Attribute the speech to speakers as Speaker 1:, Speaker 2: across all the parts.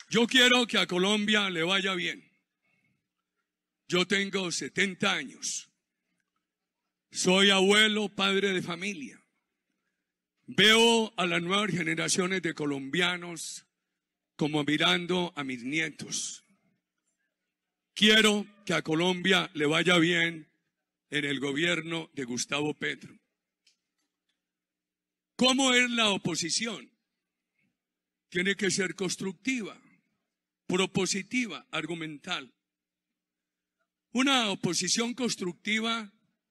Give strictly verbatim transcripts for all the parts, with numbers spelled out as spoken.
Speaker 1: Yo quiero que a Colombia le vaya bien. Yo tengo setenta años. Soy abuelo, padre de familia. Veo a las nuevas generaciones de colombianos como mirando a mis nietos. Quiero que a Colombia le vaya bien en el gobierno de Gustavo Petro. ¿Cómo es la oposición? Tiene que ser constructiva, propositiva, argumental. Una oposición constructiva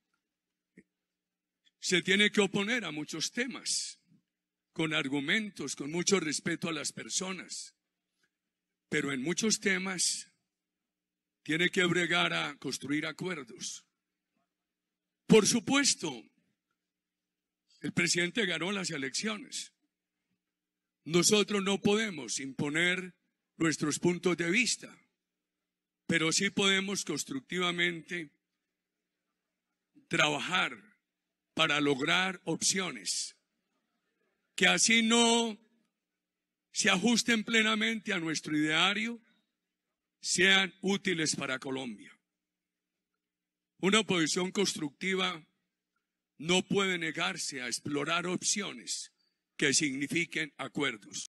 Speaker 1: se tiene que oponer a muchos temas, con argumentos, con mucho respeto a las personas. Pero en muchos temas tiene que bregar a construir acuerdos. Por supuesto, el presidente ganó las elecciones. Nosotros no podemos imponer nuestros puntos de vista, pero sí podemos constructivamente trabajar para lograr opciones que así no se ajusten plenamente a nuestro ideario, sean útiles para Colombia. Una oposición constructiva no puede negarse a explorar opciones que signifiquen acuerdos.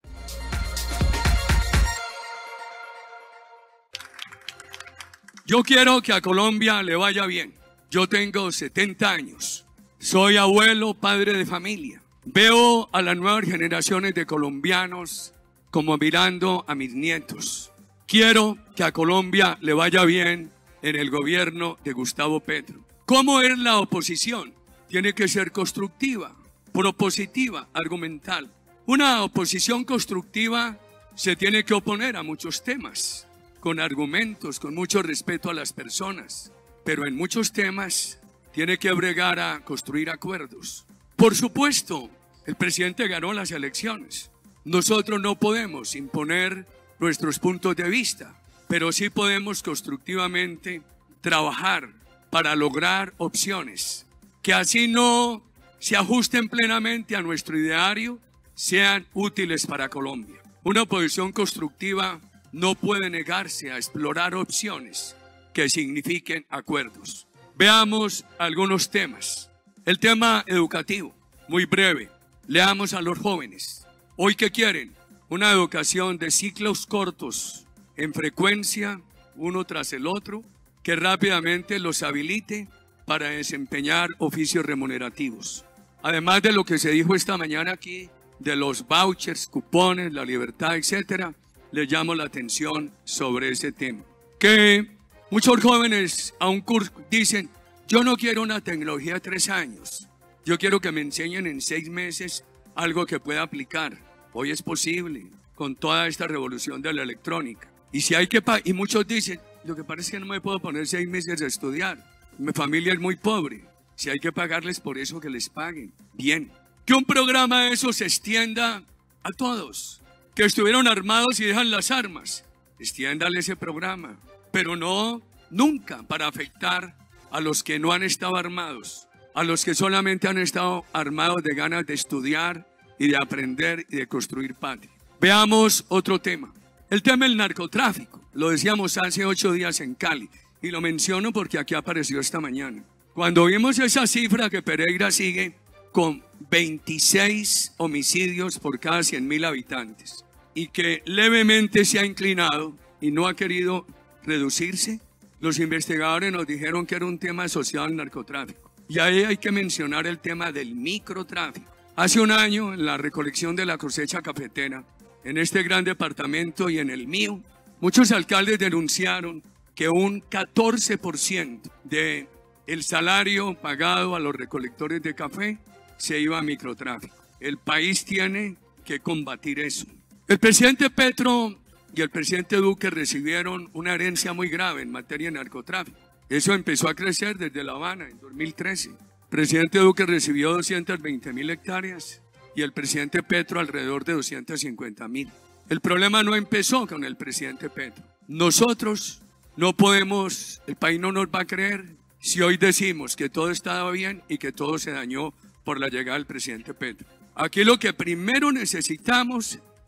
Speaker 1: Yo quiero que a Colombia le vaya bien. Yo tengo setenta años. Soy abuelo, padre de familia. Veo a las nuevas generaciones de colombianos como mirando a mis nietos. Quiero que a Colombia le vaya bien en el gobierno de Gustavo Petro. ¿Cómo es la oposición? Tiene que ser constructiva, propositiva, argumental. Una oposición constructiva se tiene que oponer a muchos temas, con argumentos, con mucho respeto a las personas. Pero en muchos temas tiene que bregar a construir acuerdos. Por supuesto, el presidente ganó las elecciones. Nosotros no podemos imponer nuestros puntos de vista, pero sí podemos constructivamente trabajar para lograr opciones que así no se ajusten plenamente a nuestro ideario, sean útiles para Colombia. Una oposición constructiva no puede negarse a explorar opciones que signifiquen acuerdos. Veamos algunos temas. El tema educativo, muy breve. Leamos a los jóvenes. Hoy, ¿qué quieren? Una educación de ciclos cortos, en frecuencia, uno tras el otro, que rápidamente los habilite para desempeñar oficios remunerativos. Además de lo que se dijo esta mañana aquí, de los vouchers, cupones, la libertad, etcétera, les llamo la atención sobre ese tema. Que muchos jóvenes a un curso dicen, yo no quiero una tecnología de tres años, yo quiero que me enseñen en seis meses algo que pueda aplicar. Hoy es posible con toda esta revolución de la electrónica. Y si hay que y muchos dicen, lo que pasa es que no me puedo poner seis meses a estudiar, mi familia es muy pobre. Si hay que pagarles por eso, que les paguen. Bien. Que un programa de eso se extienda a todos. Que estuvieron armados y dejan las armas. Extiéndale ese programa. Pero no, nunca para afectar a los que no han estado armados. A los que solamente han estado armados de ganas de estudiar y de aprender y de construir patria. Veamos otro tema. El tema del narcotráfico. Lo decíamos hace ocho días en Cali. Y lo menciono porque aquí apareció esta mañana. Cuando vimos esa cifra que Pereira sigue con veintiséis homicidios por cada cien mil habitantes y que levemente se ha inclinado y no ha querido reducirse, los investigadores nos dijeron que era un tema asociado al narcotráfico. Y ahí hay que mencionar el tema del microtráfico. Hace un año, en la recolección de la cosecha cafetera, en este gran departamento y en el mío, muchos alcaldes denunciaron que un catorce por ciento de el salario pagado a los recolectores de café se iba a microtráfico. El país tiene que combatir eso. El presidente Petro y el presidente Duque recibieron una herencia muy grave en materia de narcotráfico. Eso empezó a crecer desde La Habana en dos mil trece. El presidente Duque recibió doscientas veinte mil hectáreas y el presidente Petro alrededor de doscientas cincuenta mil. El problema no empezó con el presidente Petro. Nosotros no podemos, el país no nos va a creer si hoy decimos que todo estaba bien y que todo se dañó por la llegada del presidente Petro. Aquí lo que primero necesitamos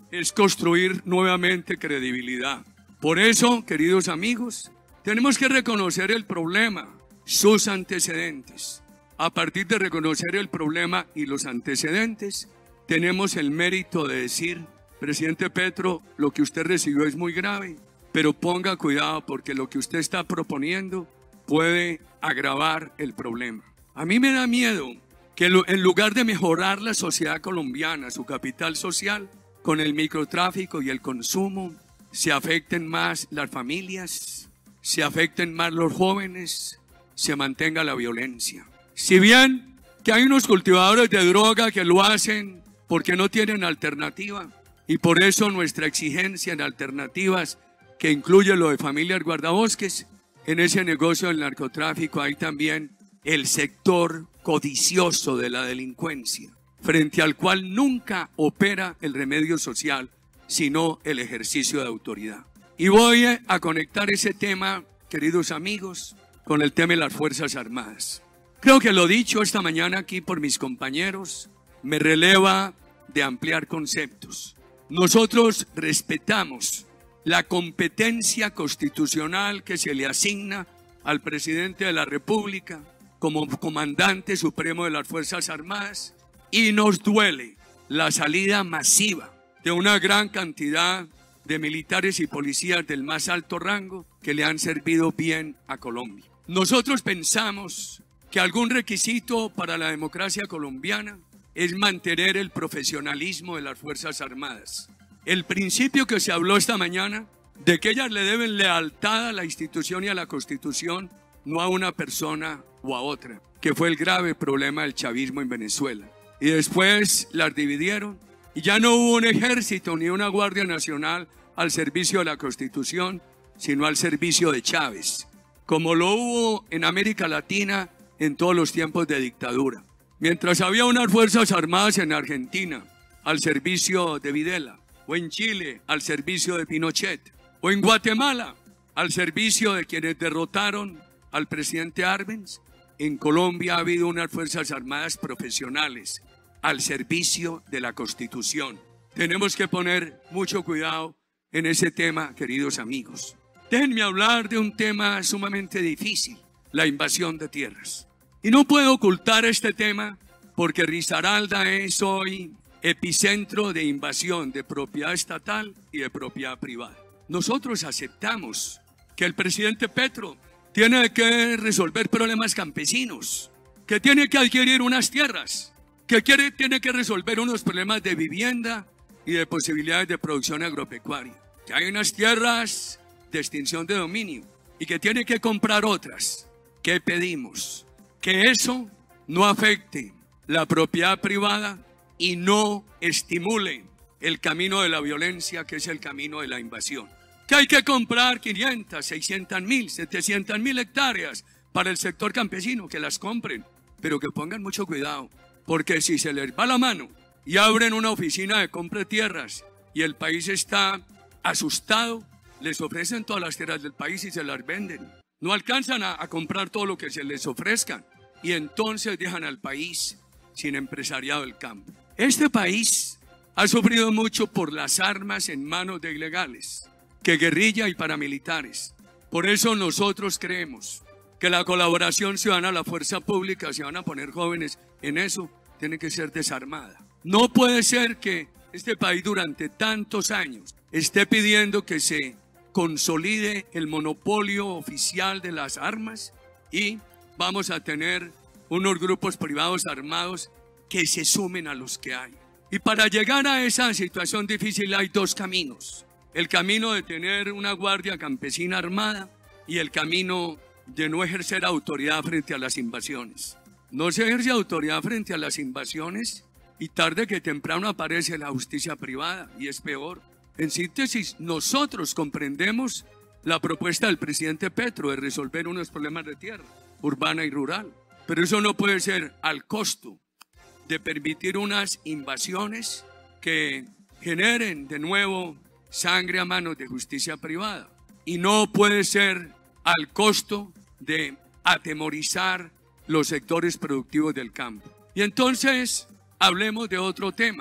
Speaker 1: es construir nuevamente credibilidad. Por eso, queridos amigos, tenemos que reconocer el problema, sus antecedentes. A partir de reconocer el problema y los antecedentes, tenemos el mérito de decir, presidente Petro, lo que usted recibió es muy grave, pero ponga cuidado porque lo que usted está proponiendo puede agravar el problema. A mí me da miedo que en lugar de mejorar la sociedad colombiana, su capital social, con el microtráfico y el consumo, se afecten más las familias, se afecten más los jóvenes, se mantenga la violencia. Si bien que hay unos cultivadores de droga que lo hacen porque no tienen alternativa, y por eso nuestra exigencia en alternativas, que incluye lo de familias guardabosques, en ese negocio del narcotráfico hay también el sector codicioso de la delincuencia, frente al cual nunca opera el remedio social, sino el ejercicio de autoridad. Y voy a conectar ese tema, queridos amigos, con el tema de las Fuerzas Armadas. Creo que lo dicho esta mañana aquí por mis compañeros me releva de ampliar conceptos. Nosotros respetamos la competencia constitucional que se le asigna al presidente de la República como comandante supremo de las Fuerzas Armadas, y nos duele la salida masiva de una gran cantidad de militares y policías del más alto rango que le han servido bien a Colombia. Nosotros pensamos que algún requisito para la democracia colombiana es mantener el profesionalismo de las Fuerzas Armadas. El principio que se habló esta mañana de que ellas le deben lealtad a la institución y a la Constitución, no a una persona o a otra, que fue el grave problema del chavismo en Venezuela. Y después las dividieron y ya no hubo un ejército ni una Guardia Nacional al servicio de la Constitución, sino al servicio de Chávez, como lo hubo en América Latina en todos los tiempos de dictadura. Mientras había unas Fuerzas Armadas en Argentina al servicio de Videla, o en Chile al servicio de Pinochet, o en Guatemala al servicio de quienes derrotaron al presidente Arbenz, en Colombia ha habido unas Fuerzas Armadas profesionales al servicio de la Constitución. Tenemos que poner mucho cuidado en ese tema, queridos amigos. Déjenme hablar de un tema sumamente difícil, la invasión de tierras. Y no puedo ocultar este tema porque Risaralda es hoy epicentro de invasión de propiedad estatal y de propiedad privada. Nosotros aceptamos que el presidente Petro tiene que resolver problemas campesinos, que tiene que adquirir unas tierras, que quiere, tiene que resolver unos problemas de vivienda y de posibilidades de producción agropecuaria, que hay unas tierras de extinción de dominio y que tiene que comprar otras. ¿Qué pedimos? Que eso no afecte la propiedad privada y no estimule el camino de la violencia, que es el camino de la invasión. Que hay que comprar quinientas, seiscientas mil, setecientas mil hectáreas para el sector campesino, que las compren, pero que pongan mucho cuidado, porque si se les va la mano y abren una oficina de compra de tierras y el país está asustado, les ofrecen todas las tierras del país y se las venden. No alcanzan a, a comprar todo lo que se les ofrezcan y entonces dejan al país sin empresariado del campo. Este país ha sufrido mucho por las armas en manos de ilegales, que guerrilla y paramilitares. Por eso nosotros creemos que la colaboración ciudadana, la fuerza pública, se van a poner jóvenes en eso, tiene que ser desarmada. No puede ser que este país durante tantos años esté pidiendo que se consolide el monopolio oficial de las armas y vamos a tener unos grupos privados armados que se sumen a los que hay. Y para llegar a esa situación difícil hay dos caminos. El camino de tener una guardia campesina armada y el camino de no ejercer autoridad frente a las invasiones. No se ejerce autoridad frente a las invasiones y tarde que temprano aparece la justicia privada y es peor. En síntesis, nosotros comprendemos la propuesta del presidente Petro de resolver unos problemas de tierra, urbana y rural, pero eso no puede ser al costo de permitir unas invasiones que generen de nuevo sangre a manos de justicia privada. Y no puede ser al costo de atemorizar los sectores productivos del campo. Y entonces hablemos de otro tema.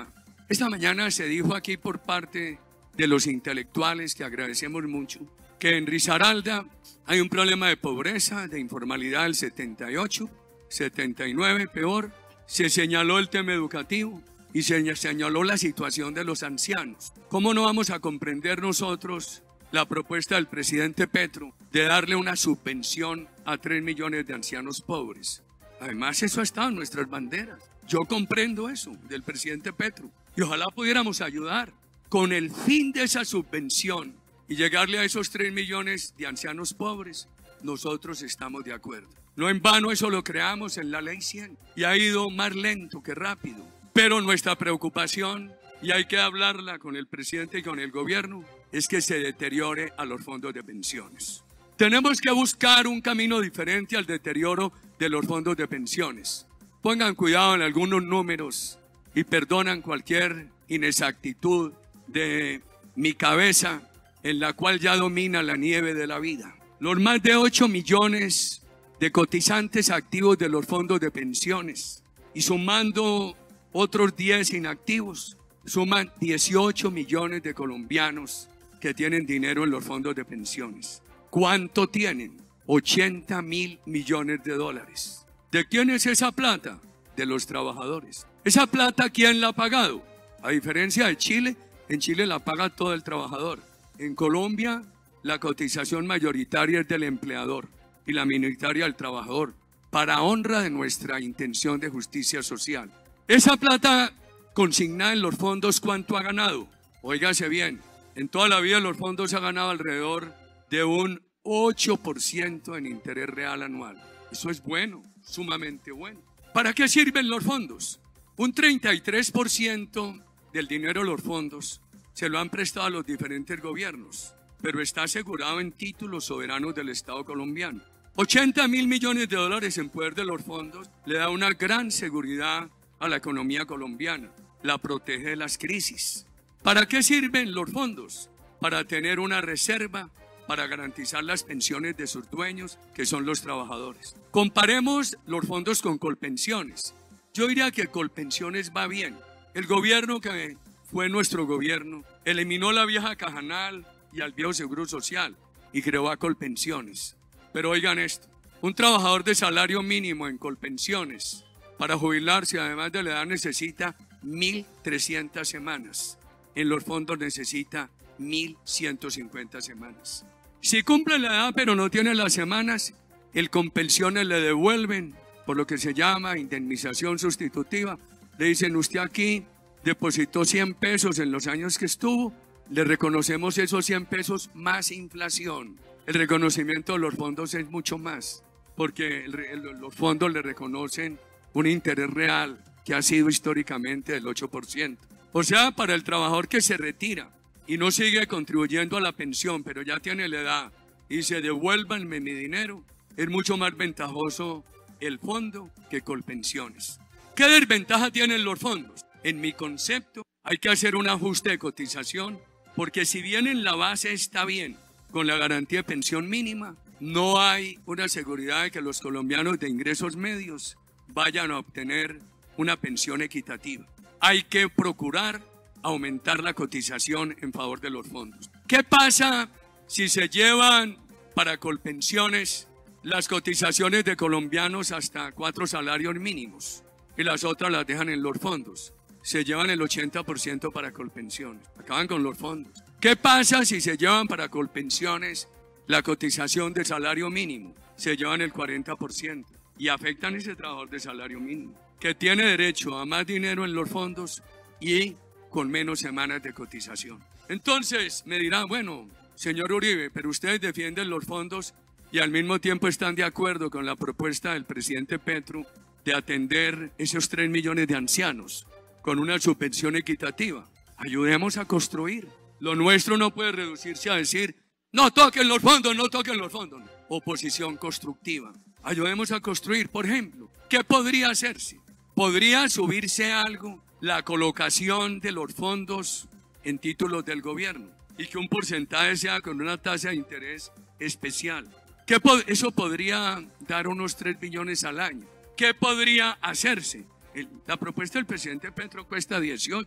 Speaker 1: Esta mañana se dijo aquí por parte de los intelectuales, que agradecemos mucho, que en Risaralda hay un problema de pobreza, de informalidad del setenta y ocho, setenta y nueve, peor. Se señaló el tema educativo y se señaló la situación de los ancianos. ¿Cómo no vamos a comprender nosotros la propuesta del presidente Petro de darle una subvención a tres millones de ancianos pobres? Además, eso ha estado en nuestras banderas. Yo comprendo eso del presidente Petro y ojalá pudiéramos ayudar con el fin de esa subvención y llegarle a esos tres millones de ancianos pobres. Nosotros estamos de acuerdo. No en vano eso lo creamos en la ley cien y ha ido más lento que rápido. Pero nuestra preocupación, y hay que hablarla con el presidente y con el gobierno, es que se deteriore a los fondos de pensiones. Tenemos que buscar un camino diferente al deterioro de los fondos de pensiones. Pongan cuidado en algunos números y perdonan cualquier inexactitud de mi cabeza, en la cual ya domina la nieve de la vida. Los más de ocho millones de cotizantes activos de los fondos de pensiones y sumando otros diez inactivos, suman dieciocho millones de colombianos que tienen dinero en los fondos de pensiones. ¿Cuánto tienen? ochenta mil millones de dólares. ¿De quién es esa plata? De los trabajadores. ¿Esa plata quién la ha pagado? A diferencia de Chile, en Chile la paga todo el trabajador. En Colombia, la cotización mayoritaria es del empleador y la minoritaria del trabajador, para honra de nuestra intención de justicia social. Esa plata consignada en los fondos, ¿cuánto ha ganado? Óigase bien, en toda la vida los fondos ha ganado alrededor de un ocho por ciento en interés real anual. Eso es bueno, sumamente bueno. ¿Para qué sirven los fondos? Un treinta y tres por ciento del dinero de los fondos se lo han prestado a los diferentes gobiernos, pero está asegurado en títulos soberanos del Estado colombiano. ochenta mil millones de dólares en poder de los fondos le da una gran seguridad a la economía colombiana, la protege de las crisis. ¿Para qué sirven los fondos? Para tener una reserva, para garantizar las pensiones de sus dueños, que son los trabajadores. Comparemos los fondos con Colpensiones. Yo diría que Colpensiones va bien. El gobierno que fue nuestro gobierno eliminó la vieja Cajanal y al viejo Seguro Social y creó a Colpensiones. Pero oigan esto, un trabajador de salario mínimo en Colpensiones para jubilarse, además de la edad, necesita mil trescientas semanas. En los fondos necesita mil ciento cincuenta semanas. Si cumple la edad pero no tiene las semanas, el Colpensiones le devuelven por lo que se llama indemnización sustitutiva. Le dicen, usted aquí depositó cien pesos en los años que estuvo, le reconocemos esos cien pesos más inflación. El reconocimiento de los fondos es mucho más, porque el, el, los fondos le reconocen un interés real que ha sido históricamente del ocho por ciento. O sea, para el trabajador que se retira y no sigue contribuyendo a la pensión, pero ya tiene la edad y dice, devuélvanme mi dinero, es mucho más ventajoso el fondo que Colpensiones. ¿Qué desventaja tienen los fondos? En mi concepto, hay que hacer un ajuste de cotización, porque si bien en la base está bien, con la garantía de pensión mínima, no hay una seguridad de que los colombianos de ingresos medios vayan a obtener una pensión equitativa. Hay que procurar aumentar la cotización en favor de los fondos. ¿Qué pasa si se llevan para Colpensiones las cotizaciones de colombianos hasta cuatro salarios mínimos y las otras las dejan en los fondos? Se llevan el ochenta por ciento para Colpensiones, acaban con los fondos. ¿Qué pasa si se llevan para Colpensiones la cotización de salario mínimo? Se llevan el cuarenta por ciento y afectan a ese trabajador de salario mínimo, que tiene derecho a más dinero en los fondos y con menos semanas de cotización. Entonces me dirán, bueno, señor Uribe, pero ustedes defienden los fondos y al mismo tiempo están de acuerdo con la propuesta del presidente Petro de atender esos tres millones de ancianos con una subvención equitativa. Ayudemos a construir. Lo nuestro no puede reducirse a decir, no toquen los fondos, no toquen los fondos. Oposición constructiva. Ayudemos a construir. Por ejemplo, ¿qué podría hacerse? ¿Podría subirse algo la colocación de los fondos en títulos del gobierno y que un porcentaje sea con una tasa de interés especial? ¿Qué po- eso podría dar unos tres billones al año. ¿Qué podría hacerse? El, la propuesta del presidente Petro cuesta dieciocho.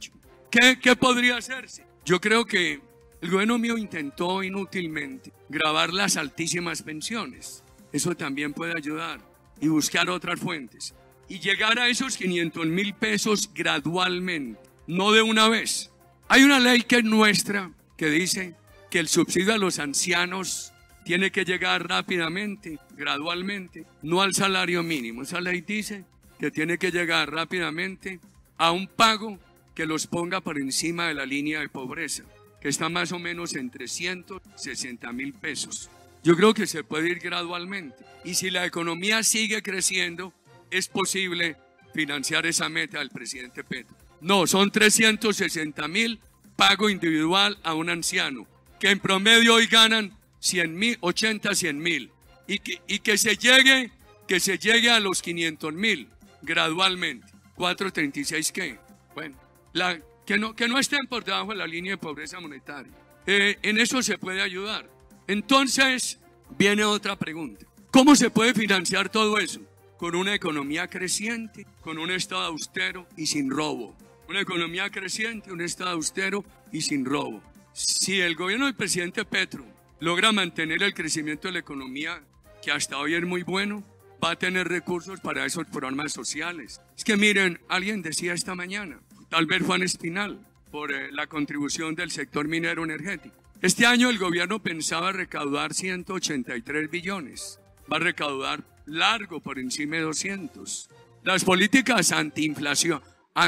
Speaker 1: ¿Qué, qué podría hacerse? Yo creo que el gobierno mío intentó inútilmente gravar las altísimas pensiones. Eso también puede ayudar. Y buscar otras fuentes. Y llegar a esos quinientos mil pesos gradualmente, no de una vez. Hay una ley que es nuestra, que dice que el subsidio a los ancianos tiene que llegar rápidamente, gradualmente, no al salario mínimo. Esa ley dice que tiene que llegar rápidamente a un pago que los ponga por encima de la línea de pobreza, que está más o menos en trescientos sesenta mil pesos. Yo creo que se puede ir gradualmente. Y si la economía sigue creciendo, es posible financiar esa meta del presidente Petro. No, son trescientos sesenta mil pago individual a un anciano, que en promedio hoy ganan cien mil, ochenta, cien mil. Y que, y que se llegue, que se llegue a los quinientos mil gradualmente. cuatrocientos treinta y seis, ¿qué? Bueno, la, que, no, que no estén por debajo de la línea de pobreza monetaria. Eh, en eso se puede ayudar. Entonces, viene otra pregunta. ¿Cómo se puede financiar todo eso? Con una economía creciente, con un Estado austero y sin robo. Una economía creciente, un Estado austero y sin robo. Si el gobierno del presidente Petro logra mantener el crecimiento de la economía, que hasta hoy es muy bueno, va a tener recursos para esos programas sociales. Es que miren, alguien decía esta mañana, tal vez Juan Espinal, por eh, la contribución del sector minero energético. Este año el gobierno pensaba recaudar ciento ochenta y tres billones. Va a recaudar largo por encima de doscientos. Las políticas antiinflación,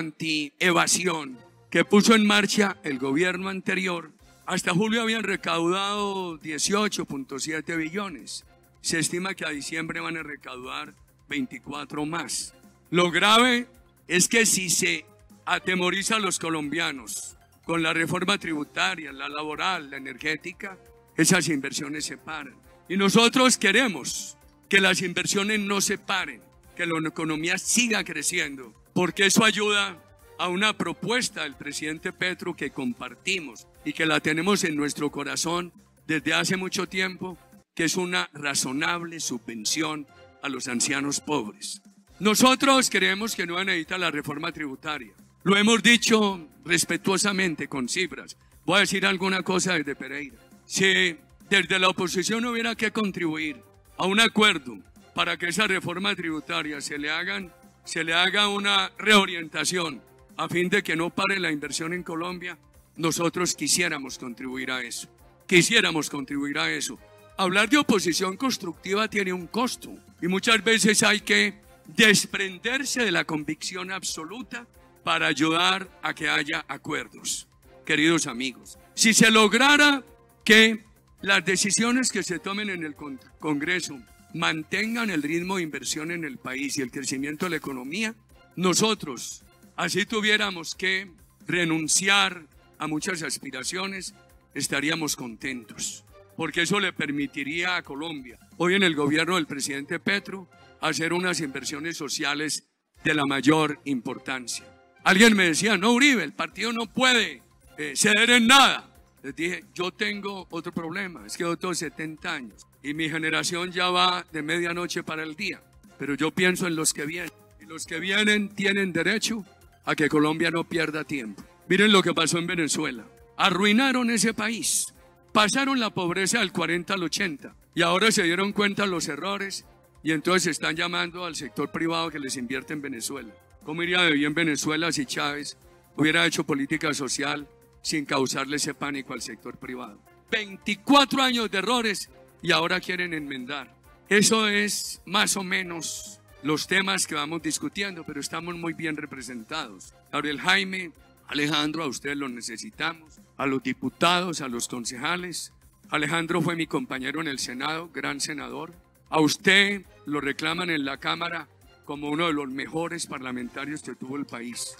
Speaker 1: antievasión que puso en marcha el gobierno anterior, hasta julio habían recaudado dieciocho punto siete billones. Se estima que a diciembre van a recaudar veinticuatro más. Lo grave es que si se atemoriza a los colombianos con la reforma tributaria, la laboral, la energética, esas inversiones se paran. Y nosotros queremos que las inversiones no se paren, que la economía siga creciendo, porque eso ayuda a una propuesta del presidente Petro que compartimos y que la tenemos en nuestro corazón desde hace mucho tiempo, que es una razonable subvención a los ancianos pobres. Nosotros creemos que no necesita la reforma tributaria. Lo hemos dicho respetuosamente con cifras. Voy a decir alguna cosa desde Pereira. Si desde la oposición hubiera que contribuir a un acuerdo para que esa reforma tributaria se le hagan, se le haga una reorientación a fin de que no pare la inversión en Colombia, nosotros quisiéramos contribuir a eso. Quisiéramos contribuir a eso. Hablar de oposición constructiva tiene un costo y muchas veces hay que desprenderse de la convicción absoluta para ayudar a que haya acuerdos. Queridos amigos, si se lograra que las decisiones que se tomen en el Congreso mantengan el ritmo de inversión en el país y el crecimiento de la economía, nosotros, así tuviéramos que renunciar a muchas aspiraciones, estaríamos contentos, porque eso le permitiría a Colombia, hoy en el gobierno del presidente Petro, hacer unas inversiones sociales de la mayor importancia. Alguien me decía, no, Uribe, el partido no puede eh, ceder en nada. Les dije, yo tengo otro problema, es que yo tengo setenta años y mi generación ya va de medianoche para el día, pero yo pienso en los que vienen, y los que vienen tienen derecho a que Colombia no pierda tiempo. Miren lo que pasó en Venezuela, arruinaron ese país, pasaron la pobreza del cuarenta al ochenta y ahora se dieron cuenta de los errores y entonces están llamando al sector privado que les invierte en Venezuela. ¿Cómo iría de bien Venezuela si Chávez hubiera hecho política social sin causarle ese pánico al sector privado? veinticuatro años de errores y ahora quieren enmendar. Eso es más o menos los temas que vamos discutiendo, pero estamos muy bien representados. Gabriel Jaime, Alejandro, a ustedes los necesitamos, a los diputados, a los concejales. Alejandro fue mi compañero en el Senado, gran senador. A usted lo reclaman en la Cámara como uno de los mejores parlamentarios que tuvo el país.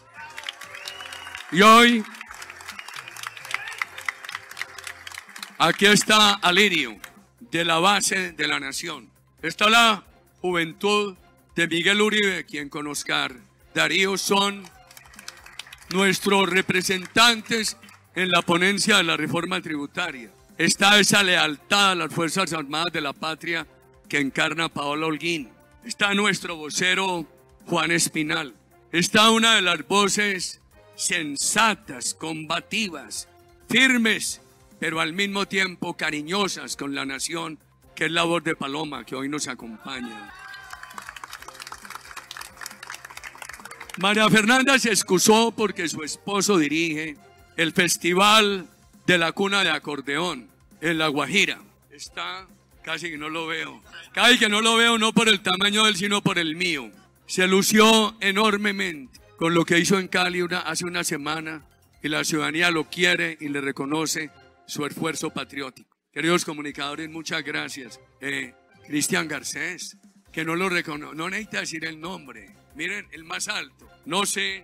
Speaker 1: Y hoy, aquí está Alirio, de la base de la nación. Está la juventud de Miguel Uribe, quien con Oscar Darío son nuestros representantes en la ponencia de la reforma tributaria. Está esa lealtad a las Fuerzas Armadas de la Patria que encarna Paola Holguín. Está nuestro vocero Juan Espinal. Está una de las voces sensatas, combativas, firmes, pero al mismo tiempo cariñosas con la nación, que es la voz de Paloma que hoy nos acompaña. María Fernanda se excusó porque su esposo dirige el Festival de la Cuna de Acordeón en La Guajira. Está, casi que no lo veo, casi que no lo veo, no por el tamaño de él, sino por el mío. Se lució enormemente con lo que hizo en Cali una, hace una semana, y la ciudadanía lo quiere y le reconoce su esfuerzo patriótico. Queridos comunicadores, muchas gracias. Eh, Cristian Garcés, que no lo reconoce, no necesita decir el nombre. Miren, el más alto. No sé,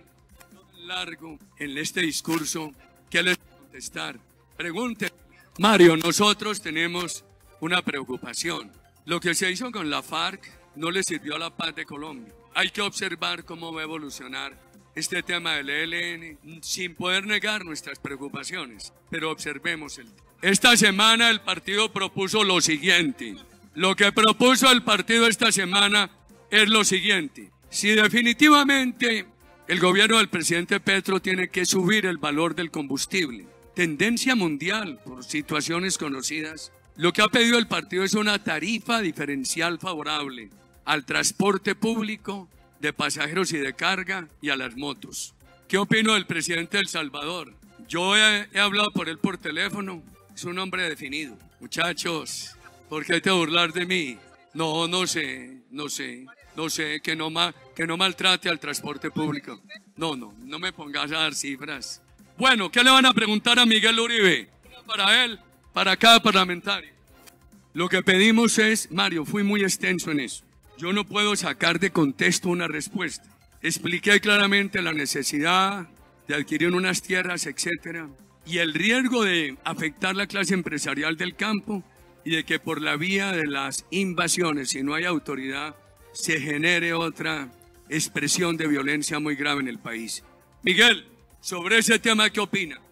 Speaker 1: largo en este discurso, ¿qué les voy a contestar? Pregunte. Mario, nosotros tenemos una preocupación. Lo que se hizo con la FARC no le sirvió a la paz de Colombia. Hay que observar cómo va a evolucionar este tema del E L N sin poder negar nuestras preocupaciones, pero observemos el tema. Esta semana el partido propuso lo siguiente. Lo que propuso el partido esta semana es lo siguiente. Si definitivamente el gobierno del presidente Petro tiene que subir el valor del combustible, tendencia mundial por situaciones conocidas, lo que ha pedido el partido es una tarifa diferencial favorable al transporte público de pasajeros y de carga y a las motos. ¿Qué opino del presidente de El Salvador? Yo he, he hablado por él por teléfono, es un hombre definido. Muchachos, ¿por qué te burlar de mí? No, no sé, no sé. No sé, que no, ma, que no maltrate al transporte público. No, no, no me pongas a dar cifras. Bueno, ¿qué le van a preguntar a Miguel Uribe? Para él, para cada parlamentario. Lo que pedimos es, Mario, fui muy extenso en eso. Yo no puedo sacar de contexto una respuesta. Expliqué claramente la necesidad de adquirir unas tierras, etcétera, y el riesgo de afectar la clase empresarial del campo y de que por la vía de las invasiones, si no hay autoridad, se genere otra expresión de violencia muy grave en el país. Miguel, sobre ese tema, ¿qué opina?